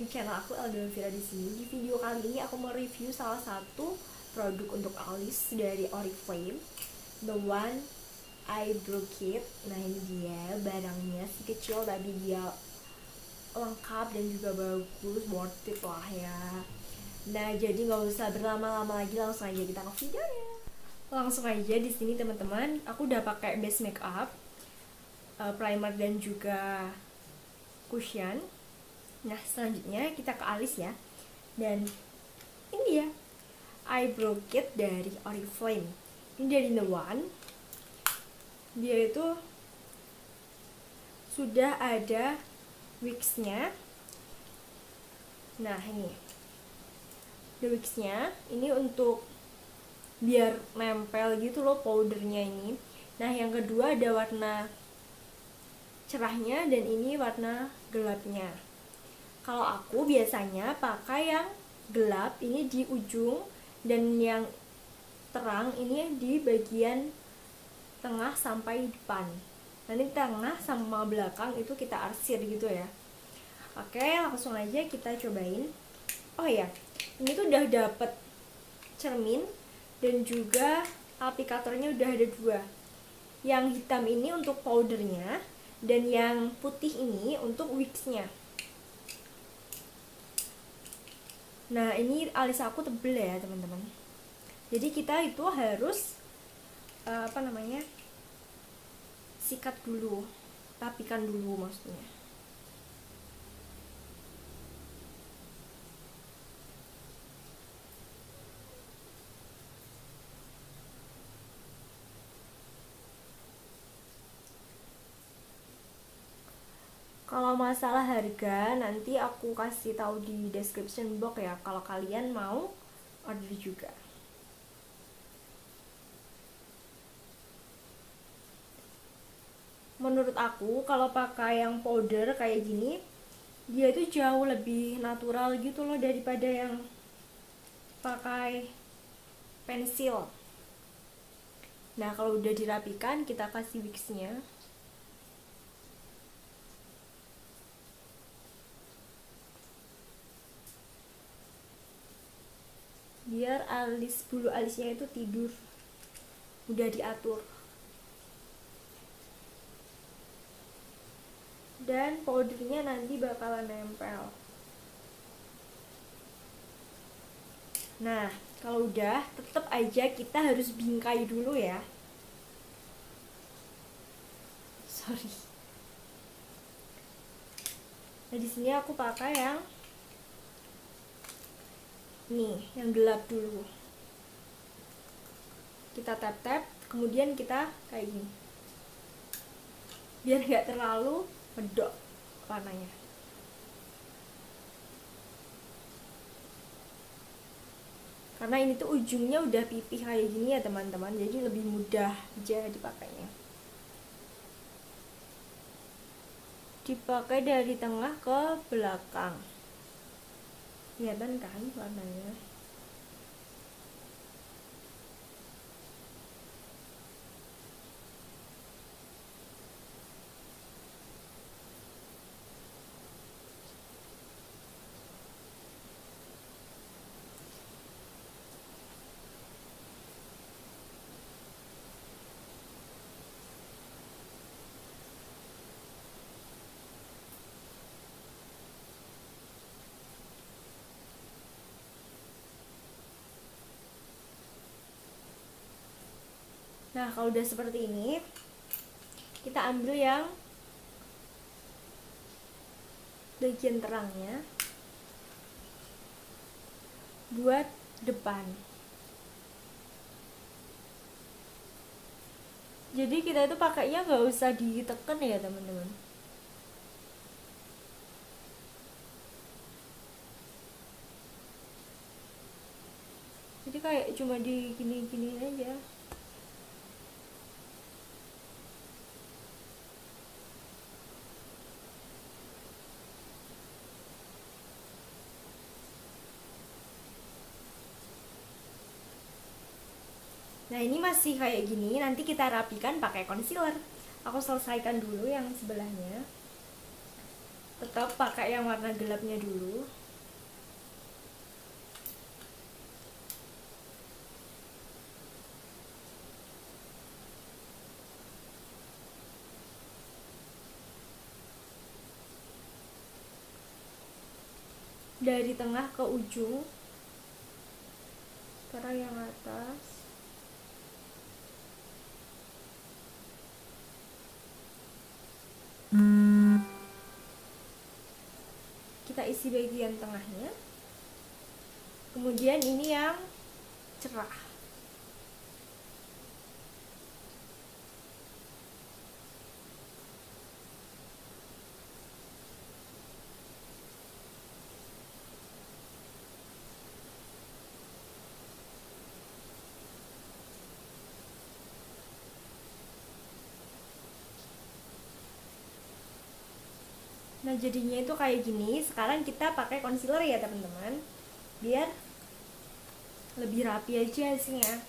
channel aku Elda Elvira di sini. Di video kali ini aku mau review salah satu produk untuk alis dari Oriflame, the one eyebrow kit. Nah ini dia barangnya, si kecil tapi dia lengkap dan juga bagus, worth it lah ya. Nah jadi nggak usah berlama-lama lagi, langsung aja kita ke videonya. Langsung aja di sini teman-teman, aku udah pakai base makeup, primer dan juga cushion. Nah selanjutnya kita ke alis ya. Dan ini dia eyebrow kit dari Oriflame. Ini dari The One. Dia itu sudah ada wigsnya. Nah ini the wigsnya. Ini untuk biar nempel gitu loh powdernya ini. Nah yang kedua ada warna cerahnya dan ini warna gelapnya. Kalau aku biasanya pakai yang gelap ini di ujung dan yang terang ini di bagian tengah sampai depan. Nanti tengah sama belakang itu kita arsir gitu ya. Oke, langsung aja kita cobain. Oh ya, ini tuh udah dapet cermin dan juga aplikatornya udah ada dua. Yang hitam ini untuk powdernya dan yang putih ini untuk wigsnya. Nah ini alis aku tebel ya teman-teman. Jadi kita itu harus sikat dulu, rapikan dulu maksudnya. Kalau masalah harga nanti aku kasih tahu di description box ya, kalau kalian mau order juga. Menurut aku kalau pakai yang powder kayak gini, dia itu jauh lebih natural gitu loh daripada yang pakai pensil. Nah kalau udah dirapikan kita kasih wigsnya. Biar bulu alisnya itu tidur, udah diatur. Dan powdernya nanti bakalan nempel. Nah kalau udah, tetap aja kita harus bingkai dulu ya. Sorry. Nah di sini aku pakai yang nih, yang gelap dulu. Kita tap-tap, kemudian kita kayak gini. Biar nggak terlalu medok warnanya. Karena ini tuh ujungnya udah pipih kayak gini ya teman-teman, jadi lebih mudah aja dipakainya. Dipakai dari tengah ke belakang. Kelihatan kan warnanya? Nah kalau udah seperti ini, kita ambil yang bagian terangnya buat depan. Jadi kita itu pakainya nggak usah diteken ya teman-teman. Jadi kayak cuma di gini-gini aja. Nah ini masih kayak gini, nanti kita rapikan pakai concealer. Aku selesaikan dulu yang sebelahnya. Tetap pakai yang warna gelapnya dulu. dari tengah ke ujung, sekarang yang atas. Kita isi bagian tengahnya. Kemudian ini yang cerah. Nah jadinya itu kayak gini. Sekarang kita pakai concealer ya teman-teman, biar lebih rapi aja hasilnya.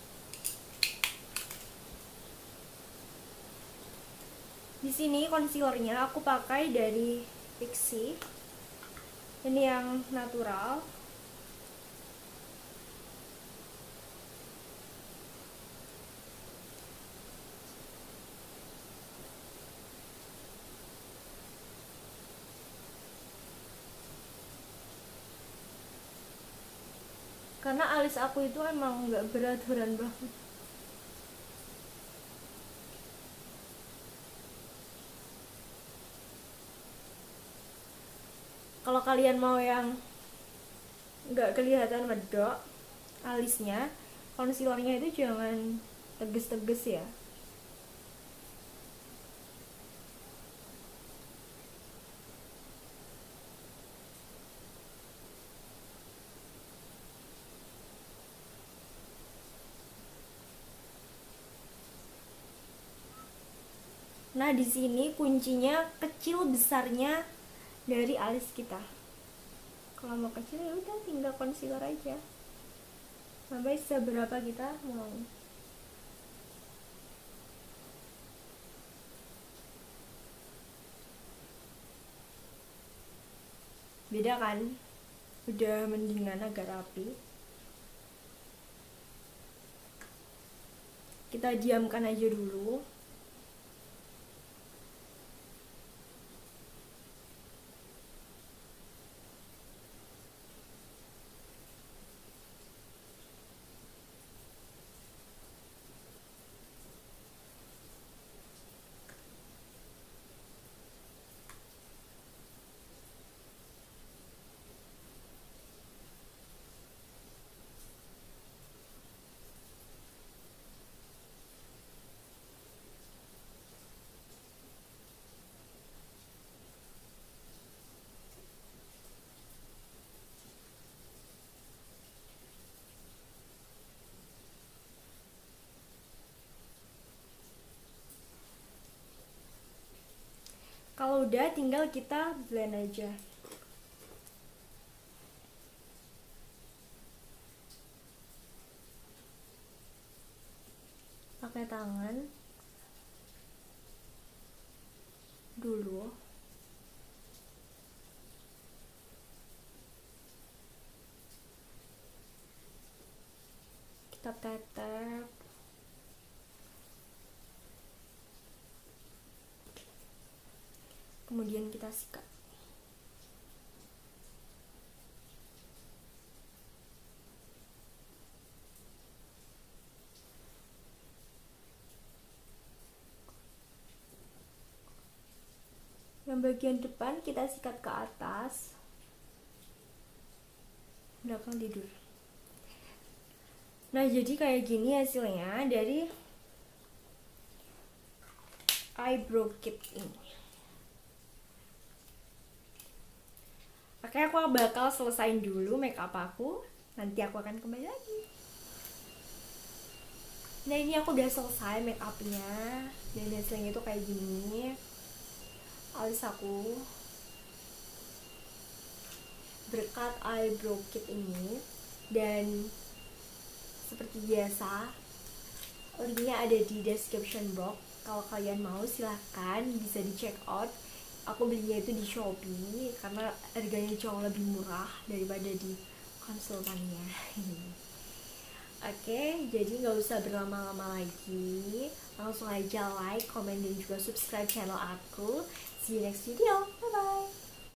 Di sini concealernya aku pakai dari Pixi. Ini yang natural. Karena alis aku itu emang nggak beraturan banget. Kalau kalian mau yang nggak kelihatan medok alisnya, concealernya itu jangan teges-teges ya. Nah, di sini kuncinya kecil besarnya dari alis kita. Kalau mau kecil ya udah tinggal concealer aja. Sampai seberapa kita mau. Beda kan? Udah mendingan agak rapi. Kita diamkan aja dulu. Kalau udah tinggal kita blend aja. Pakai tangan dulu. Kita tetep. Kemudian kita sikat. Yang bagian depan kita sikat ke atas, belakang tidur. Nah jadi kayak gini hasilnya dari eyebrow kit ini. Oke, aku bakal selesain dulu makeup aku. Nanti aku akan kembali lagi. Nah ini aku udah selesai makeupnya, dan hasilnya itu kayak gini. Alis aku berkat eyebrow kit ini. Dan seperti biasa, linknya ada di description box. Kalau kalian mau silahkan bisa di check out. Aku belinya itu di Shopee karena harganya jauh lebih murah daripada di konsultannya. Oke, jadi nggak usah berlama-lama lagi, langsung aja like, comment, dan juga subscribe channel aku. See you next video.